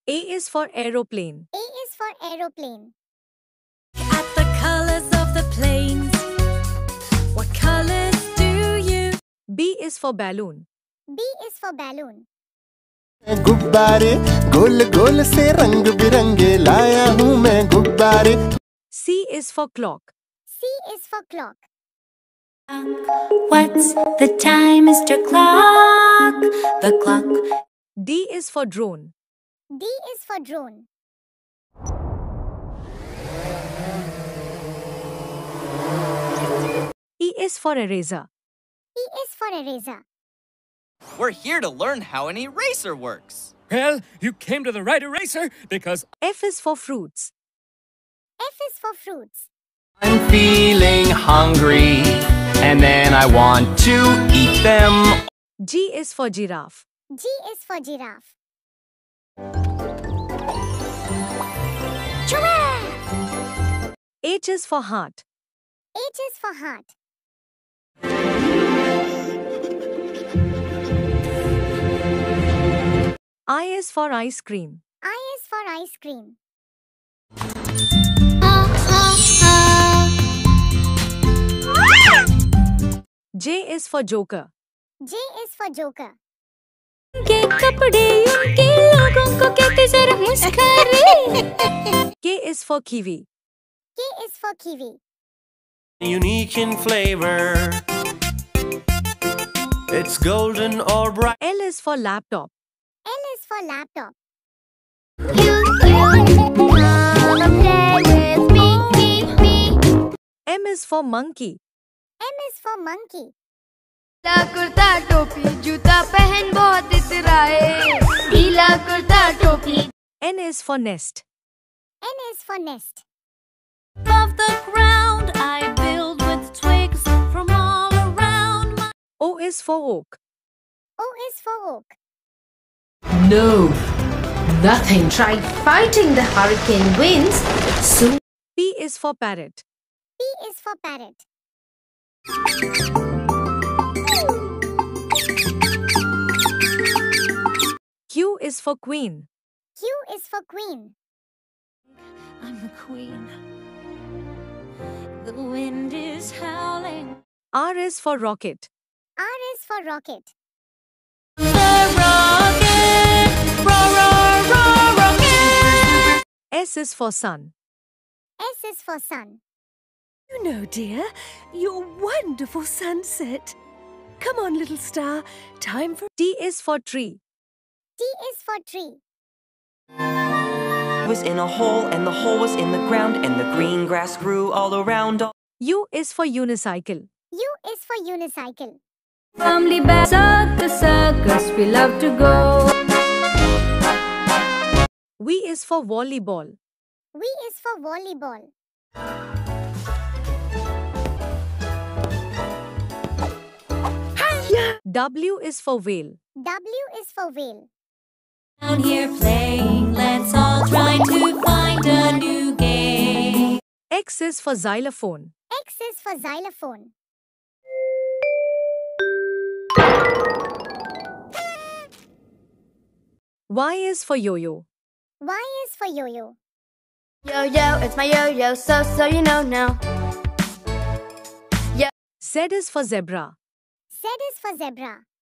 A is for aeroplane. A is for aeroplane. At the colors of the planes. What colors do you? B is for balloon. B is for balloon. गुब्बारे गोल गोल से रंग बिरंगे लाया हूँ मैं गुब्बारे. C is for clock. C is for clock. What's the time, Mr. Clock? The clock. D is for drone. D is for drone. E is for eraser. E is for eraser. We're here to learn how an eraser works. Well, you came to the right eraser because F is for fruits. F is for fruits. I'm feeling hungry, and then I want to eat them. G is for giraffe. G is for giraffe. Giraffe! H is for heart. H is for heart. I is for ice cream. I is for ice cream. J is for joker. J is for joker. के कपड़े उनके लोगों को कहते जरा मुस्कुराए. K is for kiwi. K is for kiwi. Unique in flavor. It's golden or bright. L is for laptop. L is for laptop. Wanna play with me? M is for monkey. M is for monkey. नीला कुर्ता टोपी जूता पहन बहुत इतराए. नीला कुर्ता टोपी. N is for nest. N is for nest. Above the ground, I build with twigs from all around. O is for oak. O is for oak. No, nothing. Try fighting the hurricane winds. Soon. P is for parrot. P is for parrot. Q is for queen. Q is for queen. I'm the queen. The wind is howling. R is for rocket. R is for rocket. The rocket, roar, roar, roar, rocket. S is for sun. S is for sun. You know, dear, your wonderful sunset. Come on, little star. Time for... T is for tree. T is for tree. Was in a hole, and the hole was in the ground, and the green grass grew all around. U is for unicycle. U is for unicycle. Family back circus, we love to go. V is for volleyball. V is for volleyball. W is for whale. W is for whale. Down here playing, let's all try to find a new game. X is for xylophone. X is for xylophone. Y is for yo-yo. Y is for yo-yo. Yo-yo, it's my yo-yo, so you know now. Z is for zebra. Z is for zebra.